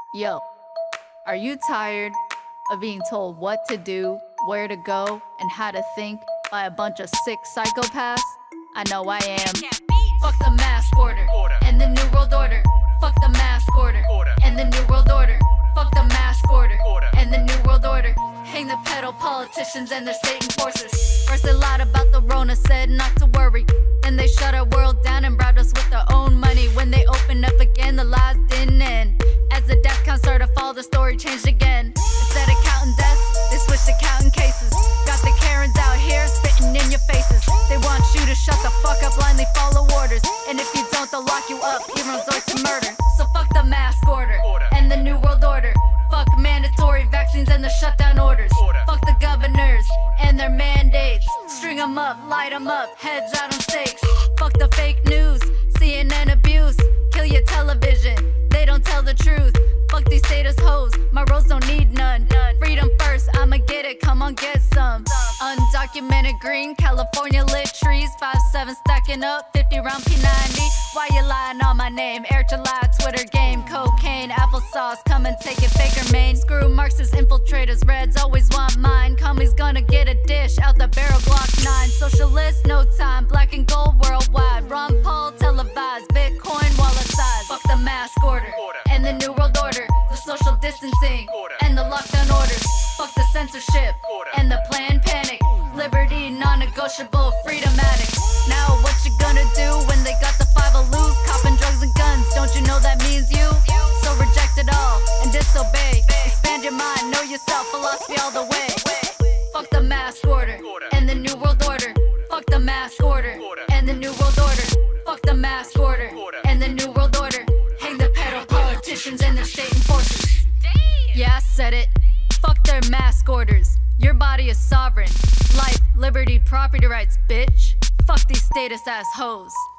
Yo, are you tired of being told what to do, where to go, and how to think by a bunch of sick psychopaths? I know I am. Fuck the mask order and the new world order. Fuck the mask order and the new world order. Fuck the mask order and the new world order. Hang the pedal politicians and their Satan forces. First they lied about the Rona, said not to worry. Then they shut our world down and bribed us with their own money. When they opened up again, the lies didn't end. As the death count started to fall, the story changed again. Instead of counting deaths, they switched to counting cases. Got the Karens out here spitting in your faces. They want you to shut the fuck up, blindly follow orders. And if you don't, they'll lock you up, even resort to murder. So fuck the mask order and the new world order. Fuck mandatory vaccines and the shutdown orders. Fuck the governors and their mandates. String them up, light them up, heads out on stakes. Fuck the fake news, CNN abuse. Kill your television, they don't tell the truth. Fuck these status hoes, my roads don't need none. Freedom first, I'ma get it, come on get some. Undocumented green, California lit trees. 5'7" stacking up, 50 round P90. Why you lying on my name? Air July, Twitter game, cocaine, applesauce, come and take it, Faker Maine. Screw Marxist infiltrators, Reds always want mine. Comey's gonna get a dish out the barrel, Glock 9. Socialist, no time, black and gold worldwide. Ron Paul televised, Bitcoin wallet size. Fuck the mask order and the new world order. The social distancing and the lockdown orders. Fuck the censorship and the planned panic. Liberty non-negotiable, freedom addict. Now what you gonna do when they got the 5 loose? Copping drugs and guns, don't you know that means you? So reject it all and disobey. Expand your mind, know yourself, philosophy all the way. Fuck the mask order and the new world order. Fuck the mask order and the new world order. Fuck the mask order and the new world order. Hang the pedal politicians and their state enforcers. Yeah, I said it. Fuck their mask orders. Your body is sovereign. Life, liberty, property rights, bitch. Fuck these status ass hoes.